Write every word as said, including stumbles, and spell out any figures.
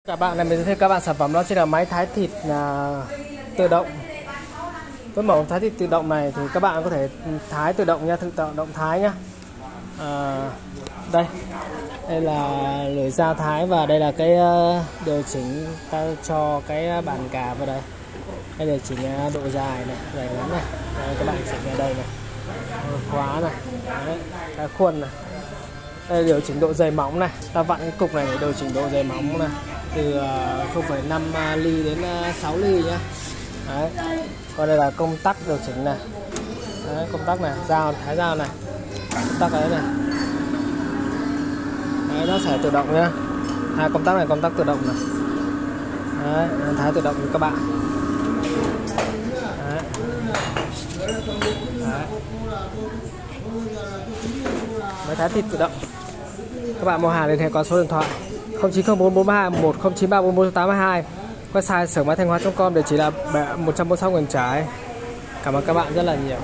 Các bạn này, mình giới thiệu các bạn sản phẩm đó chính là máy thái thịt là tự động. Với mẫu thái thịt tự động này thì các bạn có thể thái tự động nha, tự động thái nhá. À, đây, đây là lưỡi dao thái và đây là cái điều chỉnh ta cho cái bàn cà vào đây. Đây điều chỉnh độ dài này, dài ngắn này, đây, các bạn chỉnh ở đây này, khóa này, đấy, cái khuôn này. Đây điều chỉnh độ dày mỏng này, ta vặn cái cục này để điều chỉnh độ dày mỏng này từ không phẩy năm ly đến sáu ly nhá. Đấy. Còn đây là công tắc điều chỉnh này. Đấy, công tắc này, dao thái dao này, công tắc đấy này. Đấy, nó sẽ tự động nhá. Hai công tắc này, công tắc tự động này. Đấy, thái tự động cho các bạn. Đấy. Đấy. Máy thái thịt tự động. Các bạn mua hàng liên hệ qua số điện thoại không chín không bốn bốn ba hai một không chín ba bốn bốn tám hai, website xưởng máy thanh hóa chấm com, địa chỉ là một trăm bốn mươi sáu Nguyễn Trãi. Cảm ơn các bạn rất là nhiều.